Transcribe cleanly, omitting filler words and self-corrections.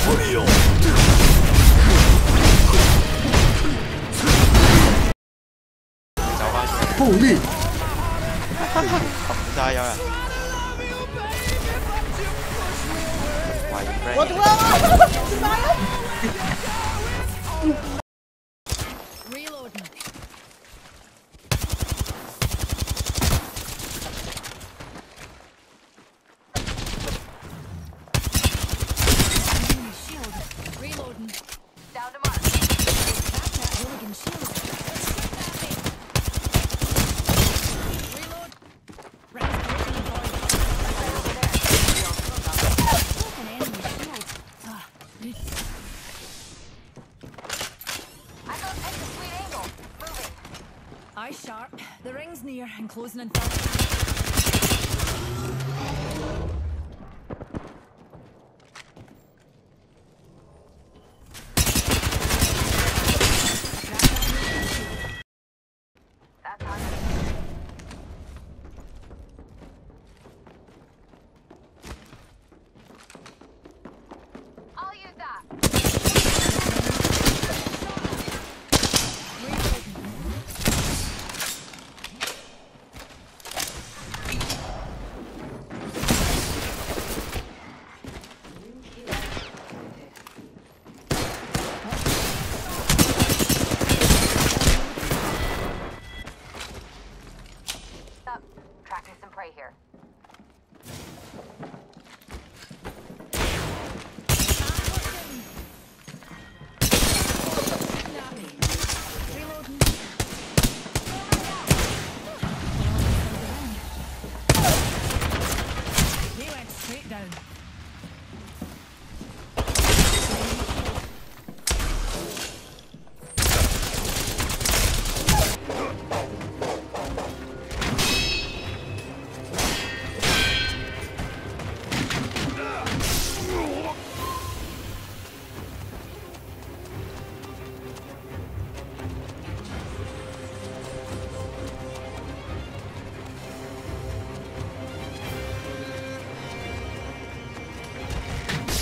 Holy！ 冚晒有人。 我毒了！妈呀！ Reloading. Shield. Reloading. Down to mark. Back that hooligan shield. Reload. Round closing void. Broke an enemy shield. Ah, I got extra sweet angle. Moving. eye sharp. The ring's near and closing in 5.